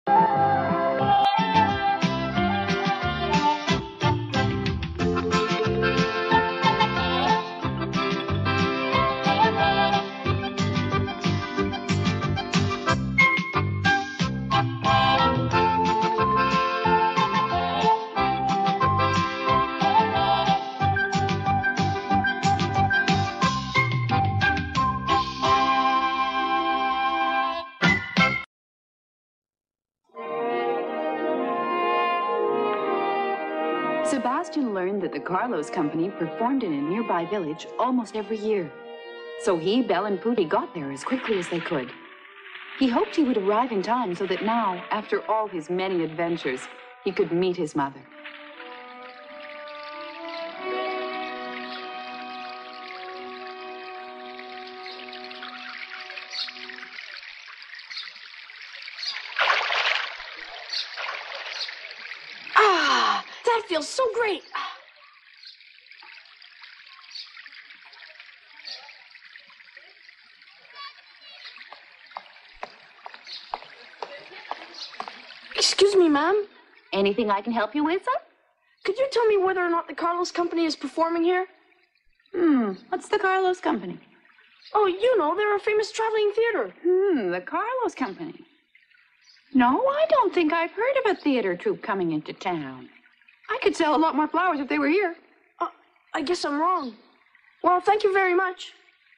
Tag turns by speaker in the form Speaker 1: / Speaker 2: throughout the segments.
Speaker 1: Sebastian learned that the Carlos Company performed in a nearby village almost every year. So he, Belle, and Pootie got there as quickly as they could. He hoped he would arrive in time so that now, after all his many adventures, he could meet his mother.
Speaker 2: That feels so great. Excuse me, ma'am.
Speaker 1: Anything I can help you with, sir?
Speaker 2: Could you tell me whether or not the Carlos Company is performing here?
Speaker 1: What's the Carlos Company?
Speaker 2: Oh, you know, they're a famous traveling theater.
Speaker 1: The Carlos Company. No, I don't think I've heard of a theater troupe coming into town. I could sell a lot more flowers if they were here.
Speaker 2: I guess I'm wrong. Well, thank you very much.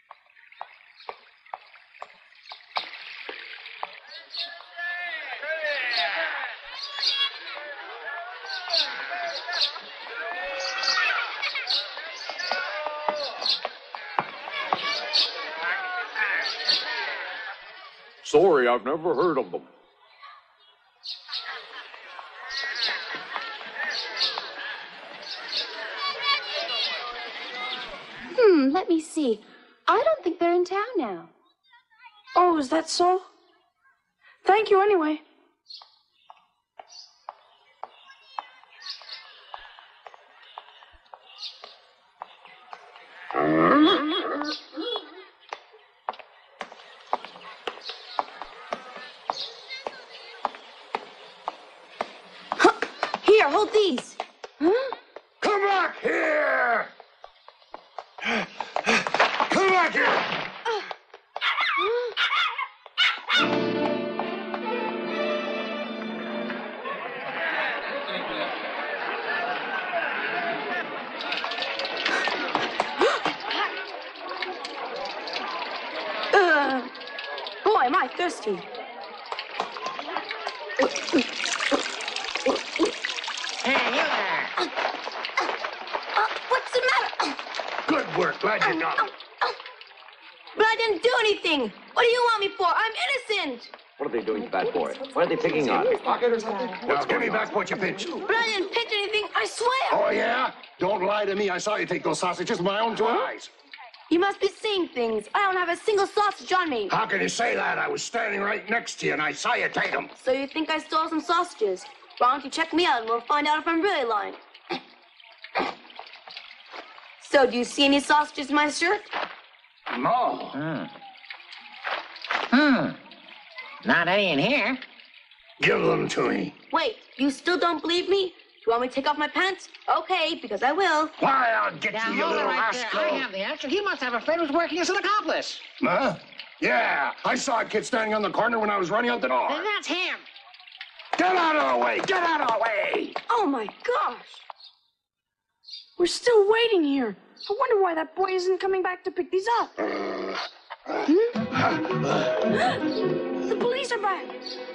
Speaker 3: Sorry, I've never heard of them.
Speaker 4: Let me see. I don't think they're in town now.
Speaker 2: Oh, is that so? Thank you anyway.
Speaker 4: Here, hold these.
Speaker 3: Come back here! Come back here!
Speaker 2: Boy, am I thirsty.
Speaker 5: Hey, you there!
Speaker 4: What's the matter?
Speaker 3: Good work, glad you got it.
Speaker 4: But I didn't do anything. What do you want me for? I'm innocent.
Speaker 5: What are they doing to that boy? What are they picking on?
Speaker 6: Pocket or something?
Speaker 3: Now give me back what you pinched.
Speaker 4: But I didn't pinch anything, I swear.
Speaker 3: Oh, yeah? Don't lie to me. I saw you take those sausages with my own two eyes.
Speaker 4: You must be seeing things. I don't have a single sausage on me.
Speaker 3: How can you say that? I was standing right next to you, and I saw you take them.
Speaker 4: So you think I stole some sausages? Why don't you check me out and we'll find out if I'm really lying. So, do you see any sausages in my shirt?
Speaker 3: No.
Speaker 5: Not any in here.
Speaker 3: Give them to me.
Speaker 4: Wait, you still don't believe me? Do you want me to take off my pants? Okay, because I will.
Speaker 3: Why, I'll get
Speaker 5: Now,
Speaker 3: you, you
Speaker 5: hold it
Speaker 3: little
Speaker 5: right there.
Speaker 3: rascal.
Speaker 5: I have the answer. He must have a friend who's working as an accomplice.
Speaker 3: Huh? Yeah, I saw a kid standing on the corner when I was running out the door.
Speaker 5: Then that's him.
Speaker 3: Get out of the way! Get out of the way!
Speaker 2: Oh, my gosh. We're still waiting here. I wonder why that boy isn't coming back to pick these up. The police are back.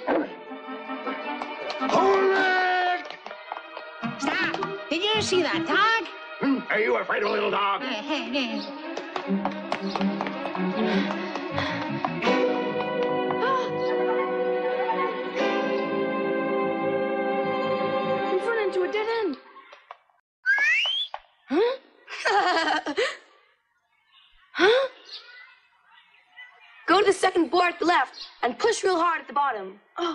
Speaker 3: Hold it!
Speaker 5: Stop! Did you see that dog?
Speaker 3: Are you afraid of a little dog?
Speaker 2: We've run into a dead end. Huh?
Speaker 4: Go to the second board at the left and push real hard at the bottom.
Speaker 2: Oh.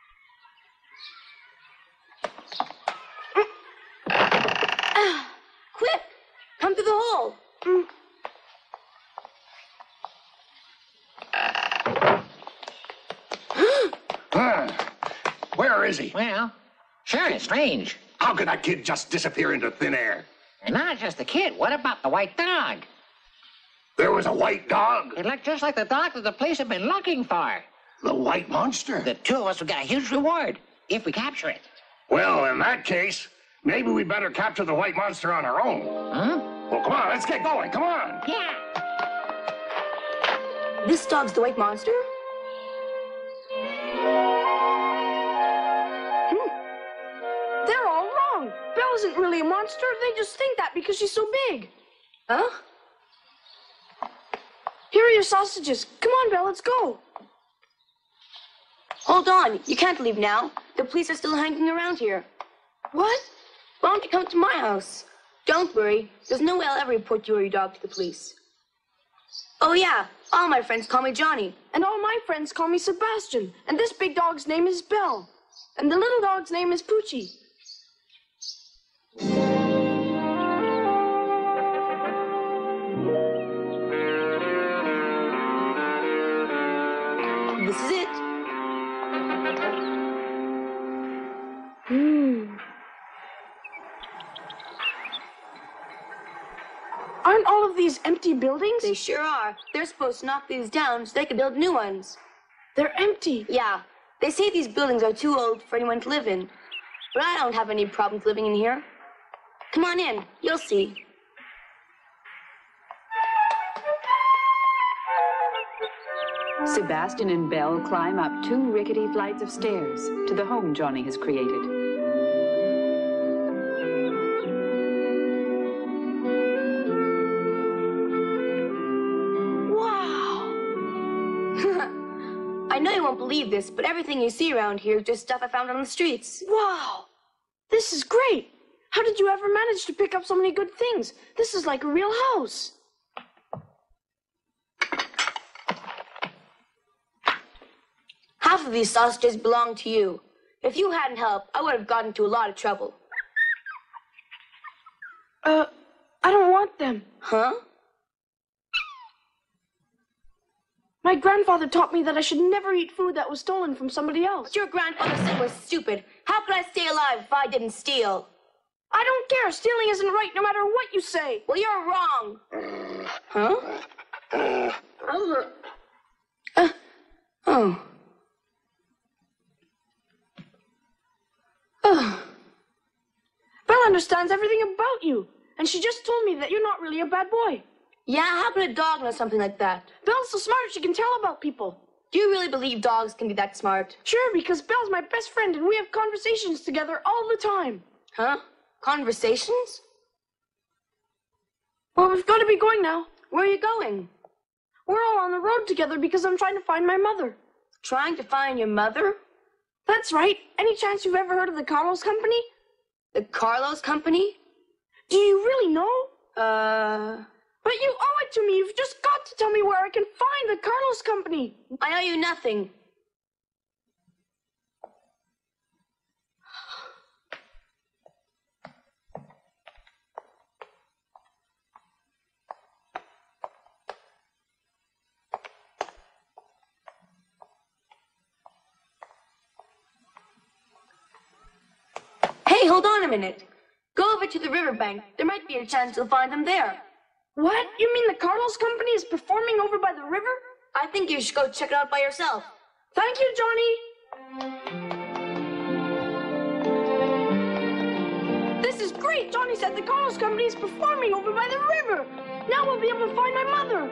Speaker 4: Quick! Come through the hole.
Speaker 3: Where is he?
Speaker 5: Well, sure, it's strange.
Speaker 3: How could that kid just disappear into thin air?
Speaker 5: And not just the kid. What about the white dog?
Speaker 3: There was a white dog?
Speaker 5: It looked just like the dog that the police have been looking for.
Speaker 3: The white monster?
Speaker 5: The two of us will get a huge reward if we capture it.
Speaker 3: Well, in that case, maybe we better capture the white monster on our own.
Speaker 5: Huh?
Speaker 3: Well, come on, let's get going. Come on.
Speaker 5: Yeah.
Speaker 4: This dog's the white monster?
Speaker 2: They're all wrong. Belle isn't really a monster. They just think that because she's so big.
Speaker 4: Huh?
Speaker 2: Here are your sausages. Come on, Belle, let's go.
Speaker 4: Hold on. You can't leave now. The police are still hanging around here.
Speaker 2: What?
Speaker 4: Why don't you come to my house? Don't worry. There's no way I'll ever report you or your dog to the police. Oh, yeah. All my friends call me Johnny.
Speaker 2: And all my friends call me Sebastian. And this big dog's name is Belle. And the little dog's name is Poochie.
Speaker 4: This is it.
Speaker 2: Aren't all of these empty buildings?
Speaker 4: They sure are. They're supposed to knock these down so they can build new ones.
Speaker 2: They're empty.
Speaker 4: Yeah. They say these buildings are too old for anyone to live in. But I don't have any problems living in here. Come on in. You'll see.
Speaker 1: Sebastian and Belle climb up 2 rickety flights of stairs to the home Johnny has created.
Speaker 4: I know you won't believe this, but everything you see around here is just stuff I found on the streets.
Speaker 2: Wow. This is great. How did you ever manage to pick up so many good things? This is like a real house.
Speaker 4: Half of these sausages belong to you. If you hadn't helped, I would have gotten into a lot of trouble.
Speaker 2: I don't want them.
Speaker 4: Huh?
Speaker 2: My grandfather taught me that I should never eat food that was stolen from somebody else.
Speaker 4: What your grandfather said was stupid. How could I stay alive if I didn't steal?
Speaker 2: I don't care. Stealing isn't right no matter what you say.
Speaker 4: Well, you're wrong. Huh? Oh.
Speaker 2: Belle understands everything about you, and she just told me that you're not really a bad boy.
Speaker 4: Yeah, how could a dog know something like that?
Speaker 2: Belle's so smart she can tell about people.
Speaker 4: Do you really believe dogs can be that smart?
Speaker 2: Sure, because Belle's my best friend, and we have conversations together all the time.
Speaker 4: Huh? Conversations?
Speaker 2: Well, we've got to be going now.
Speaker 4: Where are you going?
Speaker 2: We're all on the road together because I'm trying to find my mother.
Speaker 4: Trying to find your mother?
Speaker 2: That's right. Any chance you've ever heard of the Carlos Company?
Speaker 4: The Carlos Company?
Speaker 2: Do you really know? But you owe it to me. You've just got to tell me where I can find the Carlos Company.
Speaker 4: I owe you nothing. Hey, hold on a minute. Go over to the riverbank. There might be a chance you'll find them there.
Speaker 2: What? You mean the Carlos Company is performing over by the river?
Speaker 4: I think you should go check it out by yourself.
Speaker 2: Thank you, Johnny. This is great. Johnny said the Carlos Company is performing over by the river. Now we'll be able to find my mother.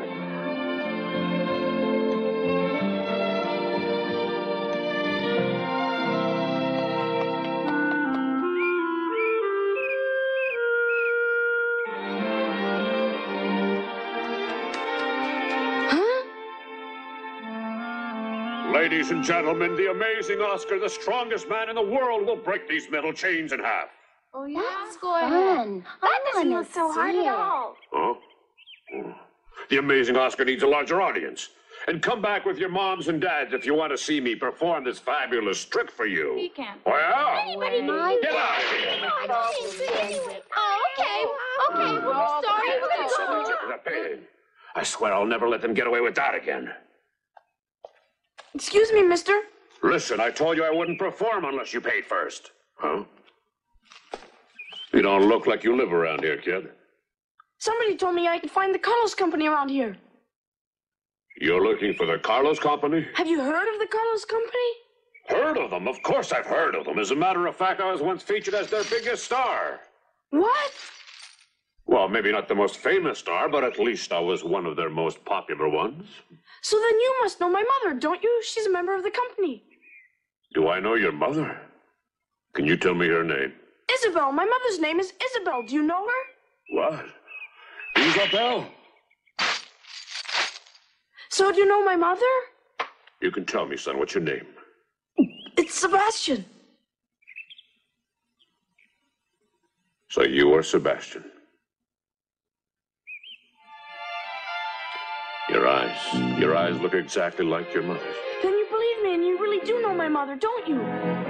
Speaker 6: Ladies and gentlemen, the amazing Oscar, the strongest man in the world, will break these metal chains in half.
Speaker 7: Oh, yeah?
Speaker 5: That's fun.
Speaker 7: That doesn't look so hard at all.
Speaker 6: Huh? The amazing Oscar needs a larger audience. And come back with your moms and dads if you want to see me perform this fabulous trick for you.
Speaker 7: He can't.
Speaker 6: Well,
Speaker 7: Anybody can do
Speaker 6: get out of here.
Speaker 7: Oh, okay. Okay, well, we're sorry. We're gonna go.
Speaker 6: The pain. I swear I'll never let them get away with that again.
Speaker 2: Excuse me, mister.
Speaker 6: Listen, I told you I wouldn't perform unless you paid first. Huh? You don't look like you live around here, kid.
Speaker 2: Somebody told me I could find the Carlos Company around here.
Speaker 6: You're looking for the Carlos Company?
Speaker 2: Have you heard of the Carlos Company?
Speaker 6: Heard of them? Of course I've heard of them. As a matter of fact, I was once featured as their biggest star.
Speaker 2: What?
Speaker 6: Well, maybe not the most famous star, but at least I was one of their most popular ones.
Speaker 2: So then you must know my mother, don't you? She's a member of the company.
Speaker 6: Do I know your mother? Can you tell me her name?
Speaker 2: Isabel. My mother's name is Isabel. Do you know her?
Speaker 6: What? Isabel?
Speaker 2: So do you know my mother?
Speaker 6: You can tell me, son. What's your name?
Speaker 2: It's Sebastian.
Speaker 6: So you are Sebastian. Your eyes look exactly like your mother's.
Speaker 2: Then you believe me and you really do know my mother, don't you?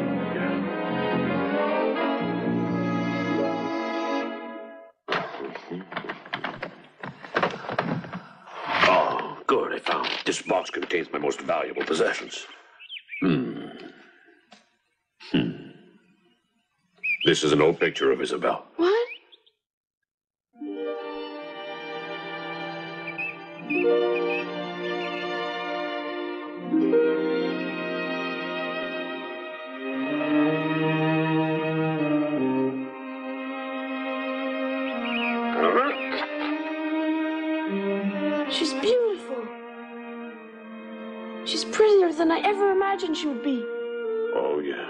Speaker 6: Oh, good, I found it. This box contains my most valuable possessions. This is an old picture of Isabel.
Speaker 2: What? She's beautiful. She's prettier than I ever imagined she would be.
Speaker 6: Oh, yeah.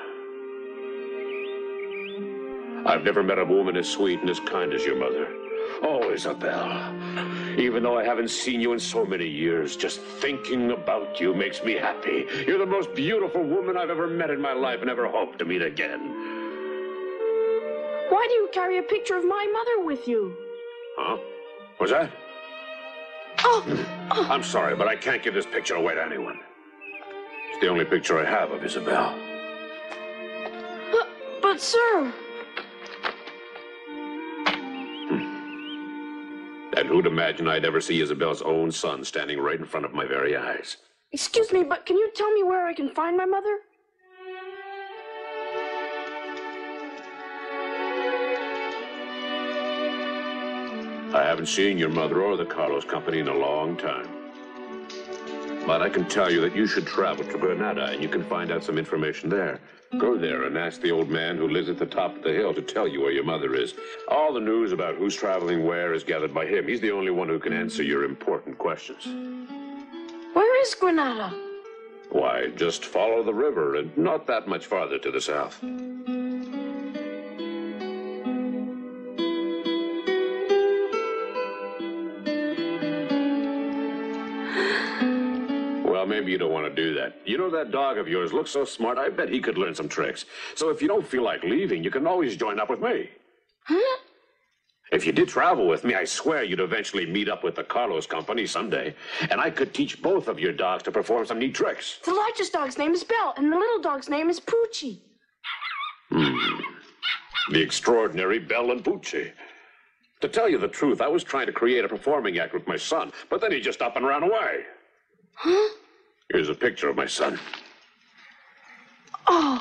Speaker 6: I've never met a woman as sweet and as kind as your mother. Oh, Isabel. Even though I haven't seen you in so many years, just thinking about you makes me happy. You're the most beautiful woman I've ever met in my life and ever hope to meet again.
Speaker 2: Why do you carry a picture of my mother with you?
Speaker 6: Huh? What's that?
Speaker 2: Oh!
Speaker 6: I'm sorry, but I can't give this picture away to anyone. It's the only picture I have of Isabel.
Speaker 2: But sir...
Speaker 6: And who'd imagine I'd ever see Isabel's own son standing right in front of my very eyes?
Speaker 2: Excuse me, but can you tell me where I can find my mother?
Speaker 6: I haven't seen your mother or the Carlos Company in a long time. But I can tell you that you should travel to Granada and you can find out some information there. Go there and ask the old man who lives at the top of the hill to tell you where your mother is. All the news about who's traveling where is gathered by him. He's the only one who can answer your important questions.
Speaker 2: Where is Granada?
Speaker 6: Why, just follow the river and not that much farther to the south. Well, maybe you don't want to do that. You know, that dog of yours looks so smart, I bet he could learn some tricks. So if you don't feel like leaving, you can always join up with me.
Speaker 2: Huh?
Speaker 6: If you did travel with me, I swear you'd eventually meet up with the Carlos Company someday. And I could teach both of your dogs to perform some neat tricks.
Speaker 2: The largest dog's name is Belle, and the little dog's name is Poochie.
Speaker 6: The extraordinary Belle and Pucci. To tell you the truth, I was trying to create a performing act with my son, but then he just up and ran away.
Speaker 2: Huh?
Speaker 6: Here's a picture of my son.
Speaker 2: Oh.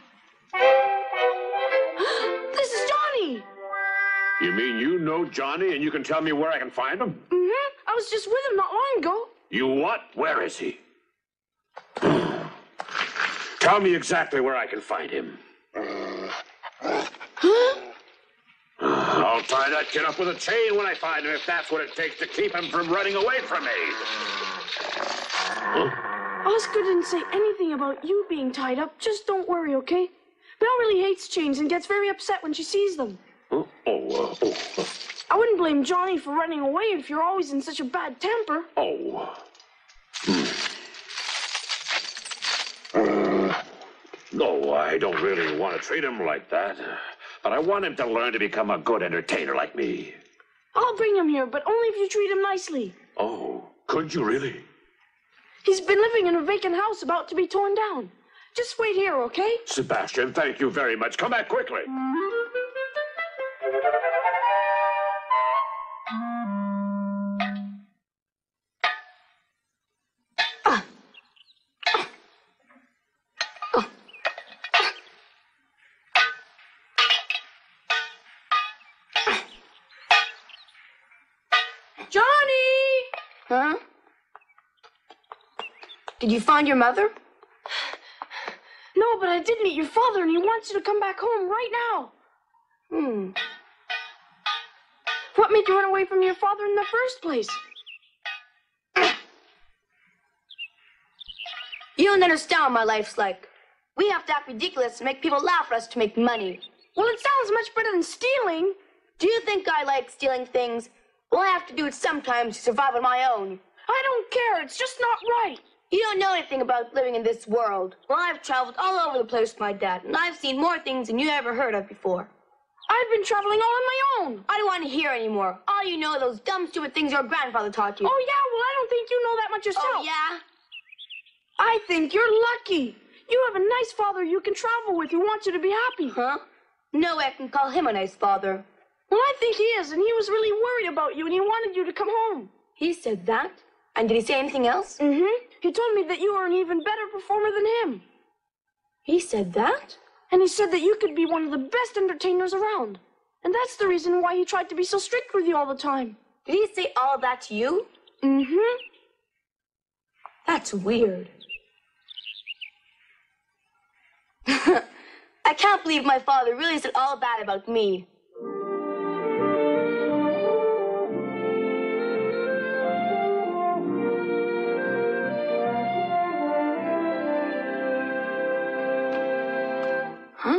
Speaker 2: This is Johnny!
Speaker 6: You mean you know Johnny and you can tell me where I can find him?
Speaker 2: Mm-hmm. I was just with him not long ago.
Speaker 6: You what? Where is he? Tell me exactly where I can find him.
Speaker 2: Huh?
Speaker 6: I'll tie that kid up with a chain when I find him, if that's what it takes to keep him from running away from me.
Speaker 2: Oscar didn't say anything about you being tied up. Just don't worry, okay? Belle really hates chains and gets very upset when she sees them. I wouldn't blame Johnny for running away if you're always in such a bad temper.
Speaker 6: No, I don't really want to treat him like that. But I want him to learn to become a good entertainer like me.
Speaker 2: I'll bring him here, but only if you treat him nicely.
Speaker 6: Oh, could you really?
Speaker 2: He's been living in a vacant house about to be torn down. Just wait here, okay?
Speaker 6: Sebastian, thank you very much. Come back quickly.
Speaker 4: Huh? Did you find your mother?
Speaker 2: No, but I did meet your father, and he wants you to come back home right now. What made you run away from your father in the first place?
Speaker 4: You don't understand what my life's like. We have to act ridiculous to make people laugh at us to make money.
Speaker 2: Well, it sounds much better than stealing.
Speaker 4: Do you think I like stealing things? Well, I have to do it sometimes to survive on my own.
Speaker 2: I don't care. It's just not right.
Speaker 4: You don't know anything about living in this world. Well, I've traveled all over the place with my dad, and I've seen more things than you ever heard of before.
Speaker 2: I've been traveling all on my own.
Speaker 4: I don't want to hear anymore. All you know are those dumb, stupid things your grandfather taught you.
Speaker 2: Oh, yeah? Well, I don't think you know that much yourself.
Speaker 4: Oh, yeah?
Speaker 2: I think you're lucky. You have a nice father you can travel with who wants you to be happy.
Speaker 4: Huh? No way I can call him a nice father.
Speaker 2: Well, I think he is, and he was really worried about you, and he wanted you to come home.
Speaker 4: He said that? And did he say anything else?
Speaker 2: Mm-hmm. He told me that you are an even better performer than him.
Speaker 4: He said that?
Speaker 2: And he said that you could be one of the best entertainers around. And that's the reason why he tried to be so strict with you all the time.
Speaker 4: Did he say all that to you?
Speaker 2: Mm-hmm.
Speaker 4: That's weird. I can't believe my father really said all that about me. Huh?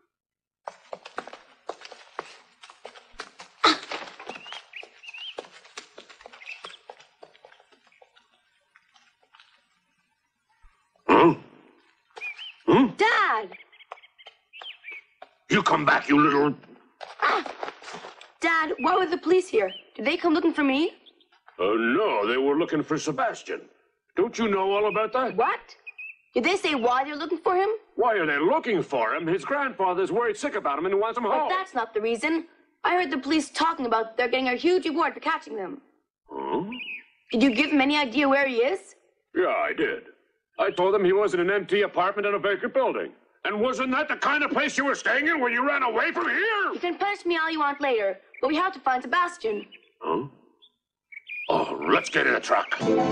Speaker 4: Dad!
Speaker 3: You come back, you little...
Speaker 4: Dad, why were the police here? Did they come looking for me?
Speaker 6: No, they were looking for Sebastian. Don't you know all about that?
Speaker 4: What? Did they say why they're looking for him?
Speaker 6: Why are they looking for him? His grandfather's worried sick about him and wants him home.
Speaker 4: But that's not the reason. I heard the police talking about they're getting a huge reward for catching them.
Speaker 6: Huh?
Speaker 4: Did you give him any idea where he is?
Speaker 6: Yeah, I did. I told them he was in an empty apartment in a vacant building. And wasn't that the kind of place you were staying in when you ran away from here?
Speaker 4: You can punish me all you want later, but we have to find Sebastian.
Speaker 6: Huh?
Speaker 3: Oh, let's get in the truck.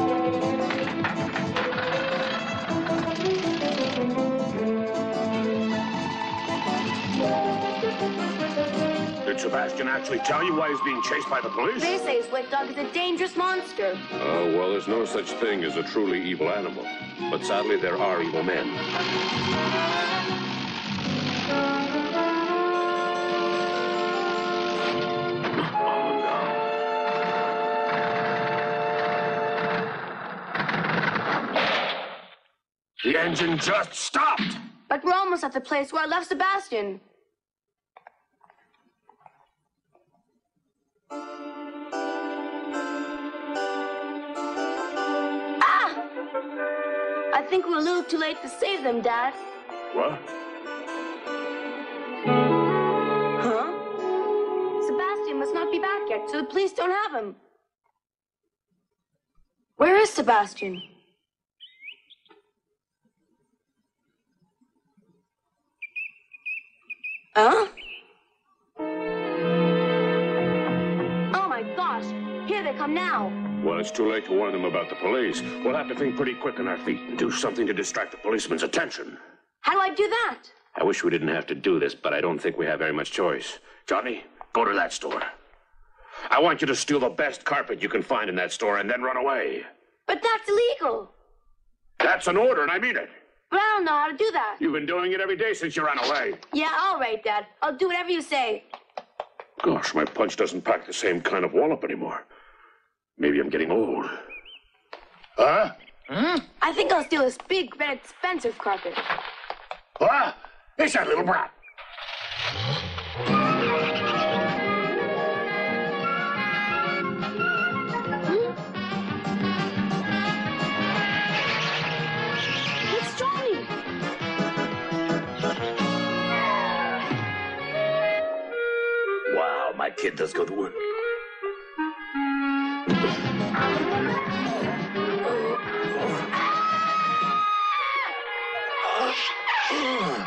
Speaker 6: Did Sebastian actually tell you why he's being chased by the police?
Speaker 4: They say his wet dog is a dangerous monster.
Speaker 6: Oh, well, there's no such thing as a truly evil animal. But sadly, there are evil men.
Speaker 3: The engine just stopped.
Speaker 4: But we're almost at the place where I left Sebastian. Ah! I think we're a little too late to save them, Dad.
Speaker 6: What?
Speaker 4: Huh? Sebastian must not be back yet, so the police don't have him. Where is Sebastian? Huh? Oh my gosh! Here they come now!
Speaker 6: Well, it's too late to warn them about the police. We'll have to think pretty quick on our feet and do something to distract the policeman's attention.
Speaker 4: How do I do that?
Speaker 6: I wish we didn't have to do this, but I don't think we have very much choice. Johnny, go to that store. I want you to steal the best carpet you can find in that store and then run away.
Speaker 4: But that's illegal.
Speaker 6: That's an order, and I mean it.
Speaker 4: But I don't know how to do that.
Speaker 6: You've been doing it every day since you ran away.
Speaker 4: Yeah, all right, Dad. I'll do whatever you say.
Speaker 6: Gosh, my punch doesn't pack the same kind of wallop anymore. Maybe I'm getting old.
Speaker 3: Huh?
Speaker 4: I think I'll steal this big, red, expensive carpet.
Speaker 3: What? It's that little brat.
Speaker 2: It's Johnny.
Speaker 3: Wow, my kid does good work.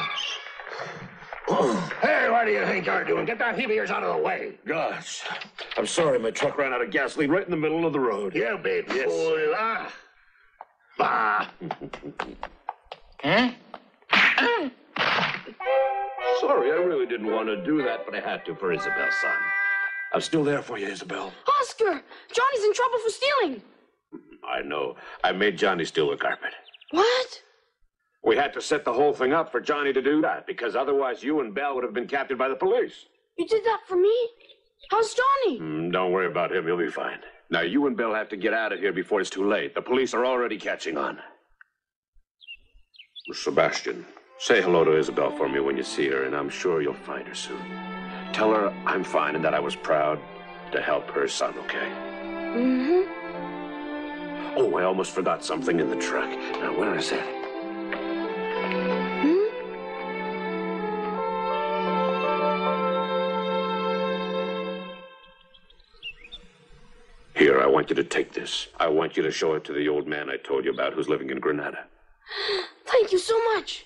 Speaker 3: Hey, what do you think you're doing? Get that heap of yours out of the way.
Speaker 8: Gosh,
Speaker 6: I'm sorry, my truck ran out of gasoline right in the middle of the road.
Speaker 3: You big
Speaker 6: Yes.
Speaker 3: fool. Bah.
Speaker 5: Huh?
Speaker 6: Sorry, I really didn't want to do that, but I had to for Isabel's son. I'm still there for you, Isabel.
Speaker 2: Oscar, Johnny's in trouble for stealing.
Speaker 6: I know. I made Johnny steal the carpet.
Speaker 2: What?
Speaker 6: We had to set the whole thing up for Johnny to do that, because otherwise you and Belle would have been captured by the police.
Speaker 2: You did that for me? How's Johnny?
Speaker 6: Don't worry about him. He'll be fine. Now, you and Belle have to get out of here before it's too late. The police are already catching on. Sebastian, say hello to Isabel for me when you see her, and I'm sure you'll find her soon. Tell her I'm fine and that I was proud to help her son, okay?
Speaker 2: Mm-hmm.
Speaker 6: Oh, I almost forgot something in the truck. Now, where is it? Here, I want you to take this. I want you to show it to the old man I told you about who's living in Granada.
Speaker 2: Thank you so much.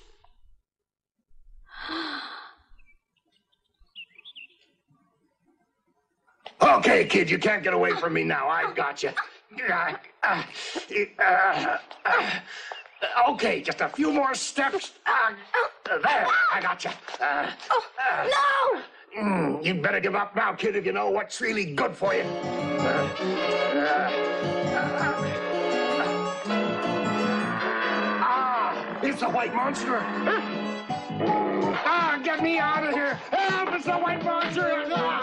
Speaker 3: Okay, kid, you can't get away from me now. I've got you. Okay, just a few more steps. There, I got you.
Speaker 2: No!
Speaker 3: You'd better give up now, kid, if you know what's really good for you. It's a white monster. Get me out of here. Help, it's a white monster.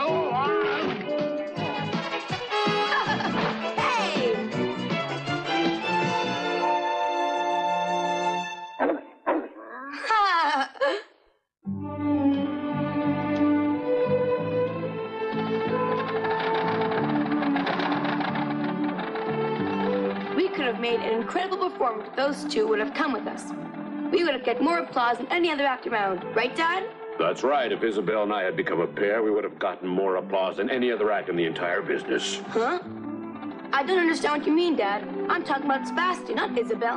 Speaker 4: We could have made an incredible performance if those two would have come with us. We would have get more applause than any other act around. Right, Dad?
Speaker 6: That's right. If Isabel and I had become a pair, we would have gotten more applause than any other act in the entire business.
Speaker 4: Huh? I don't understand what you mean, Dad. I'm talking about Sebastian, not Isabel.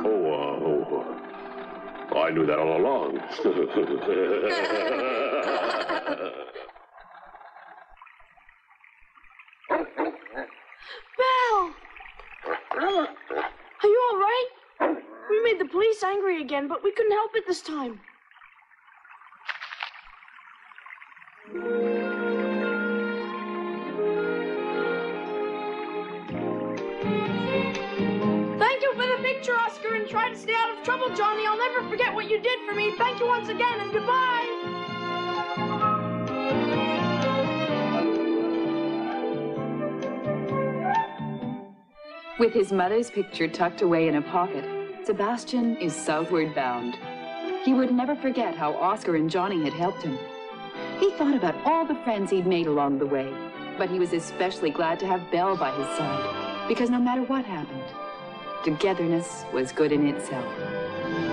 Speaker 6: Oh, I knew that all along.
Speaker 2: Belle! Are you all right? We made the police angry again, but we couldn't help it this time. Thank you for the picture, Oscar, and try to stay out of trouble, Johnny. I'll never forget what you did for me. Thank you once again, and goodbye.
Speaker 1: With his mother's picture tucked away in a pocket, Sebastian is southward bound. He would never forget how Oscar and Johnny had helped him. He thought about all the friends he'd made along the way, but he was especially glad to have Belle by his side, because no matter what happened, togetherness was good in itself.